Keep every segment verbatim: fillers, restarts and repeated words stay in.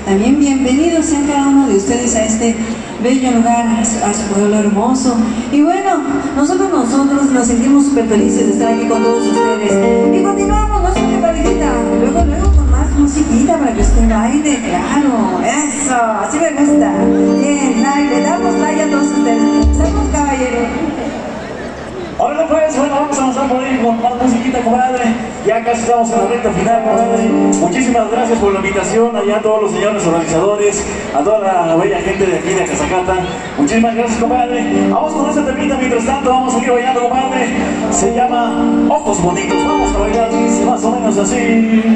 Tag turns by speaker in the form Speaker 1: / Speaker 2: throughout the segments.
Speaker 1: También bienvenidos sean cada uno de ustedes a este bello lugar, a su, a su pueblo hermoso. Y bueno, nosotros nosotros nos sentimos súper felices de estar aquí con todos ustedes. Y continuamos, no sé qué parecita. Luego, luego con más musiquita para que usted baile, claro, eso, así me gusta. Bien, le damos like a todos ustedes. Salud, caballero.
Speaker 2: Ahora pues, bueno, vamos a avanzar por ahí con más musiquita, comadre. Ya casi estamos en la recta final, comadre. Muchísimas gracias por la invitación, allá a todos los señores organizadores, a toda la bella gente de aquí de Casacata. Muchísimas gracias, comadre. Vamos con esta temita, mientras tanto vamos a seguir bailando, comadre. Se llama Ojos Bonitos. Vamos a bailar, dice más o menos así.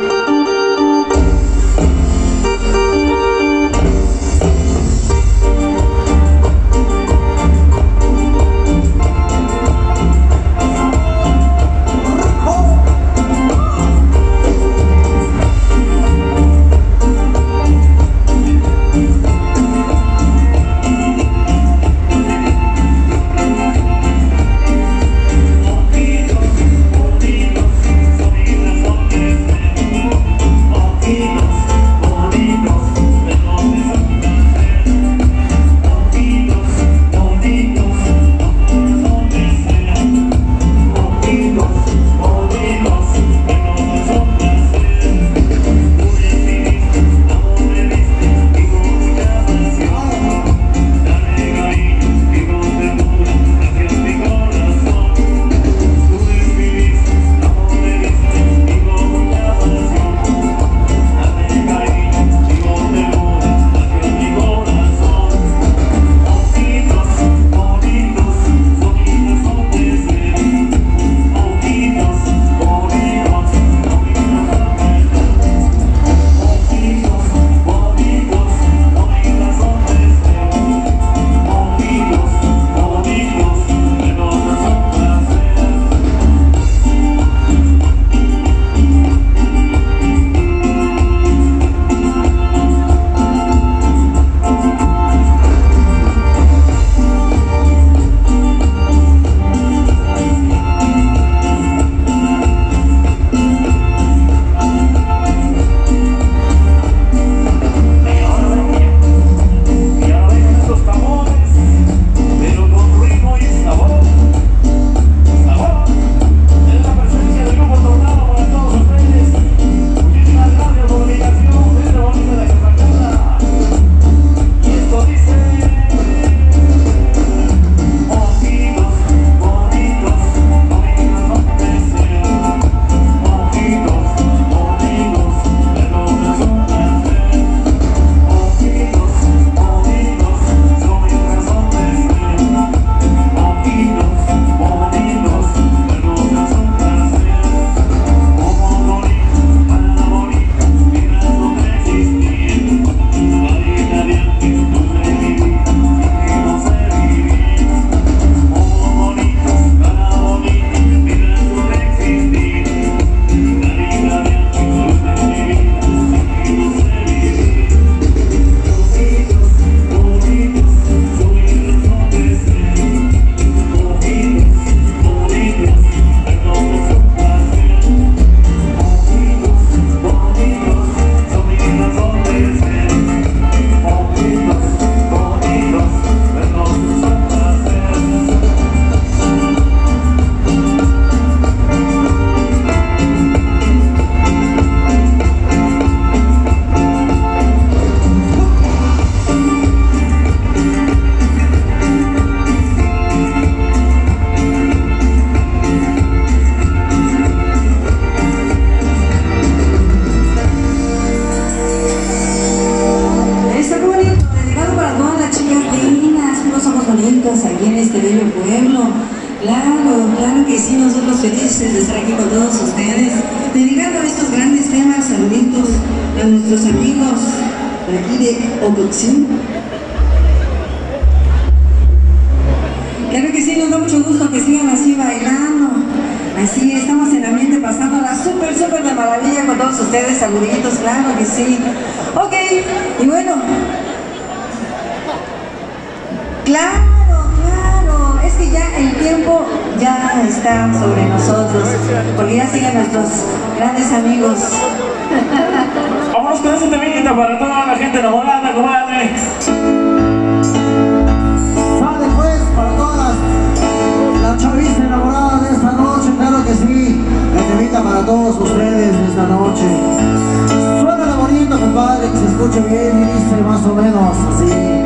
Speaker 1: Aquí en este bello pueblo. Claro, claro que sí, nosotros felices de estar aquí con todos ustedes, dedicando estos grandes temas, saluditos a nuestros amigos de aquí de Ocotzin. Claro que sí, nos da mucho gusto que sigan así bailando. Así estamos en ambiente pasándola súper, súper de maravilla con todos ustedes, saluditos, claro que sí. Ok, y bueno, claro, claro, es que ya el tiempo ya está sobre nosotros, porque ya siguen nuestros grandes amigos.
Speaker 2: Vamos con ese temita para toda la gente enamorada, comadre.
Speaker 3: Sale pues para todas la chaviza enamorada de esta noche, claro que sí. El temita para todos ustedes de esta noche. Suena de bonito, compadre, que se escuche bien y dice más o menos así.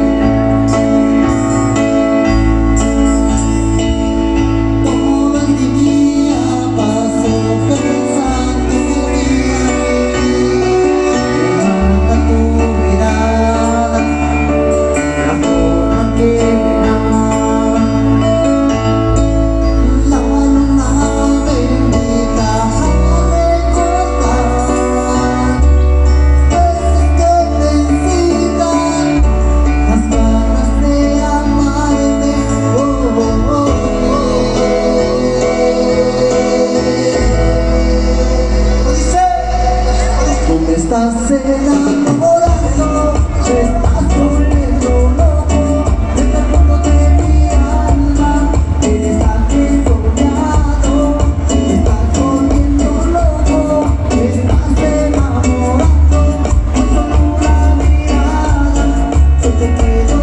Speaker 3: Estás enamorado, te estás volviendo loco, desde el fondo de mi alma, eres alguien soñado, te estás volviendo loco, te estás enamorando, con solo una mirada, yo te quedo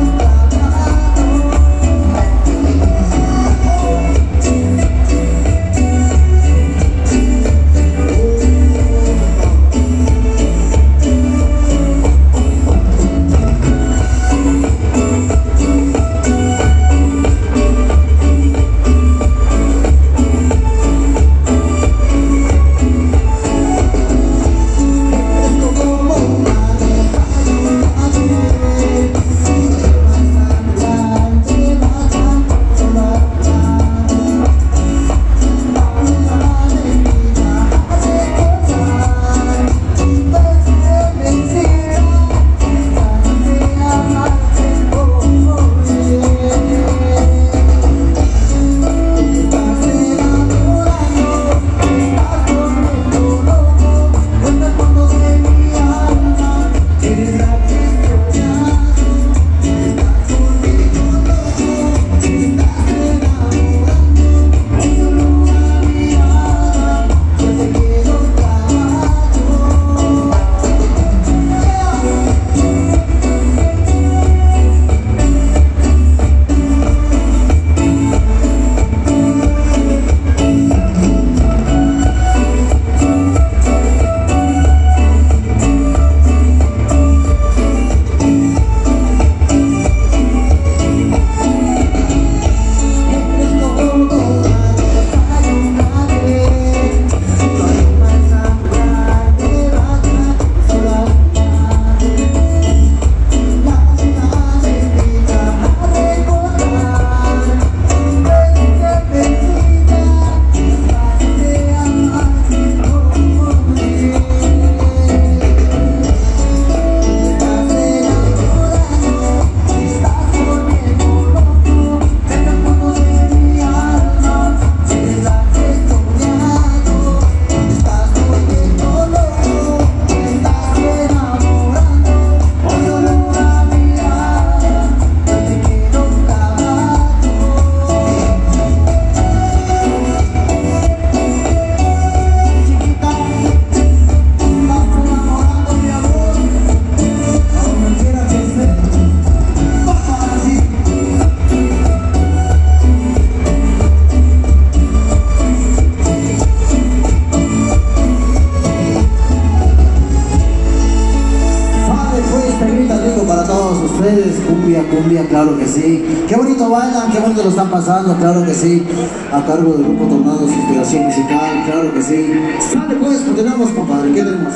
Speaker 3: cumbia, cumbia, claro que sí. Qué bonito bailan, qué bonito lo están pasando, claro que sí. A cargo del grupo Tornados Inspiración Musical, claro que sí. Sale pues, continuamos, compadre, ¿qué tenemos?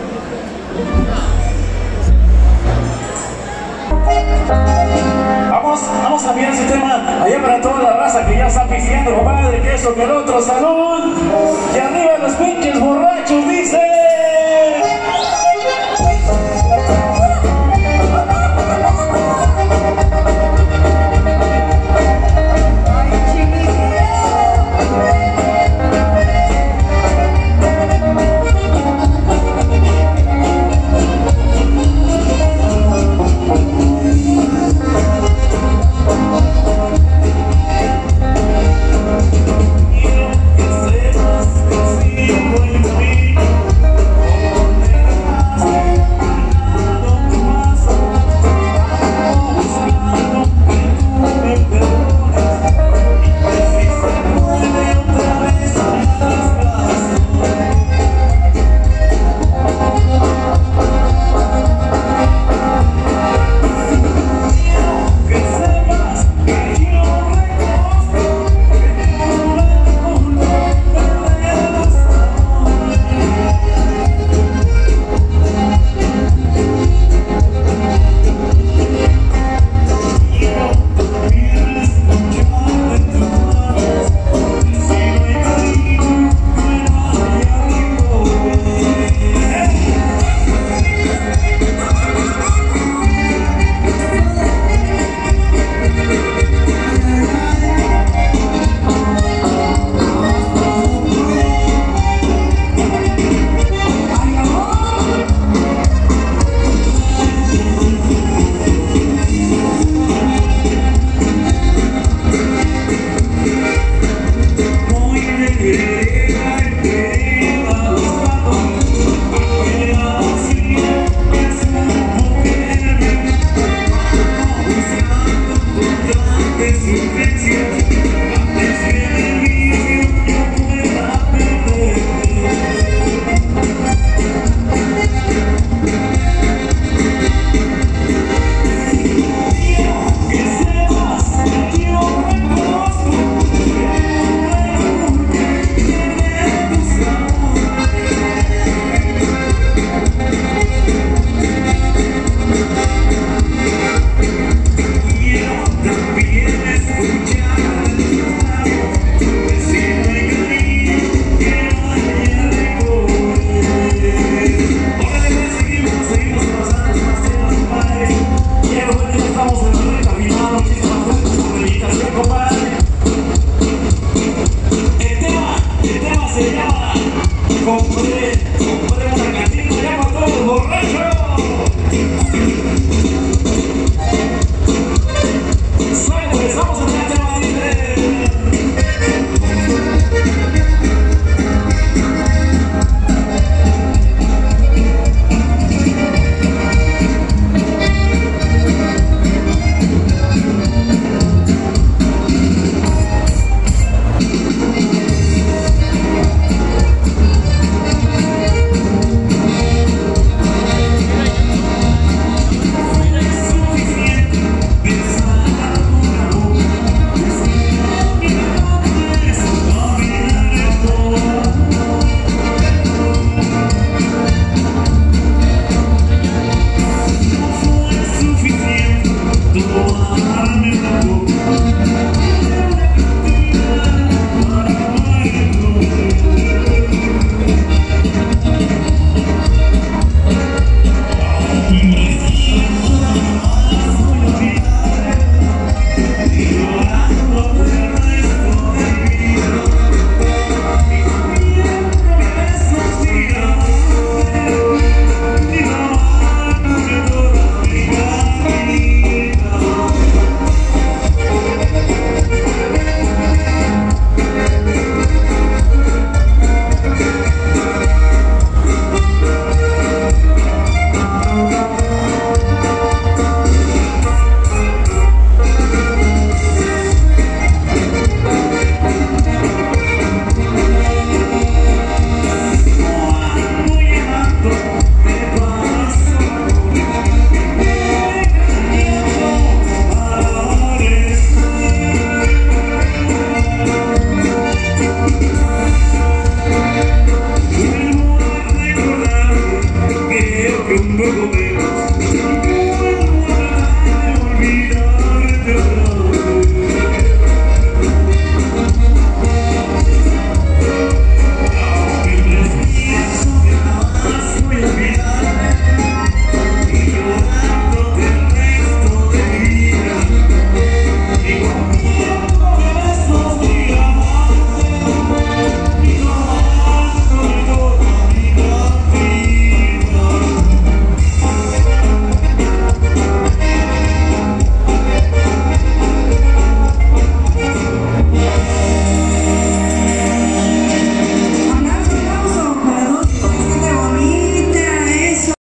Speaker 2: Vamos, vamos a enviar ese tema allá para toda la raza que ya está pisteando, compadre, que eso, que el otro, salud. Y arriba los pinches borrachos, dice.